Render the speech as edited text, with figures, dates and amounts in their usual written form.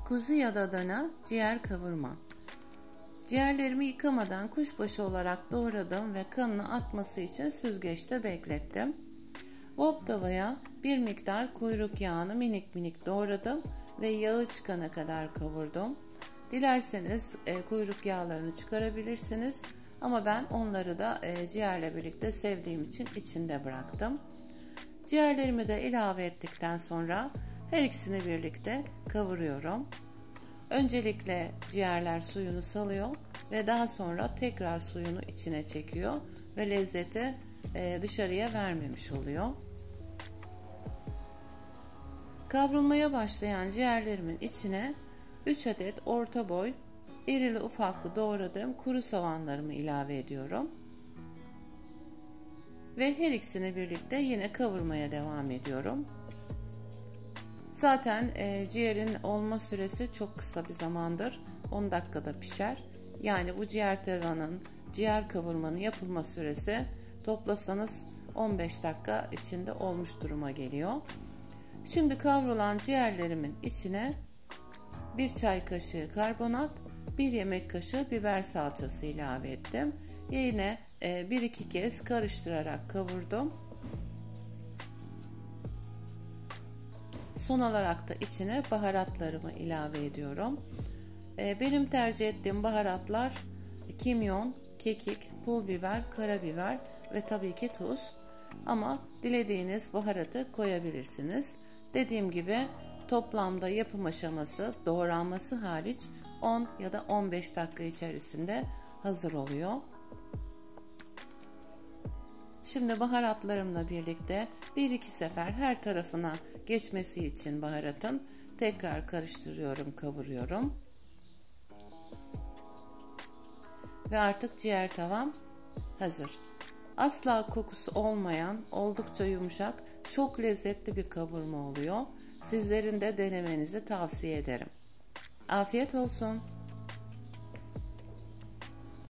Kuzu ya da dana ciğer kavurma. Ciğerlerimi yıkamadan kuşbaşı olarak doğradım ve kanını atması için süzgeçte beklettim. Wok tavaya bir miktar kuyruk yağını minik minik doğradım ve yağı çıkana kadar kavurdum. Dilerseniz kuyruk yağlarını çıkarabilirsiniz ama ben onları da ciğerle birlikte sevdiğim için içinde bıraktım. Ciğerlerimi de ilave ettikten sonra her ikisini birlikte kavuruyorum. Öncelikle ciğerler suyunu salıyor ve daha sonra tekrar suyunu içine çekiyor ve lezzeti dışarıya vermemiş oluyor. Kavrulmaya başlayan ciğerlerimin içine 3 adet orta boy irili ufaklı doğradığım kuru soğanlarımı ilave ediyorum. Ve her ikisini birlikte yine kavurmaya devam ediyorum. Zaten ciğerin olma süresi çok kısa bir zamandır. 10 dakikada pişer. Yani bu ciğer tavanın, ciğer kavurmanın yapılma süresi toplasanız 15 dakika içinde olmuş duruma geliyor. Şimdi kavrulan ciğerlerimin içine 1 çay kaşığı karbonat, 1 yemek kaşığı biber salçası ilave ettim. Yine 1-2 kez karıştırarak kavurdum. Son olarak da içine baharatlarımı ilave ediyorum. Benim tercih ettiğim baharatlar kimyon, kekik, pul biber, karabiber ve tabii ki tuz. Ama dilediğiniz baharatı koyabilirsiniz. Dediğim gibi toplamda yapım aşaması, doğranması hariç 10 ya da 15 dakika içerisinde hazır oluyor. Şimdi baharatlarımla birlikte 1-2 sefer her tarafına geçmesi için baharatın tekrar karıştırıyorum, kavuruyorum. Ve artık ciğer tavam hazır. Asla kokusu olmayan, oldukça yumuşak, çok lezzetli bir kavurma oluyor. Sizlerin de denemenizi tavsiye ederim. Afiyet olsun.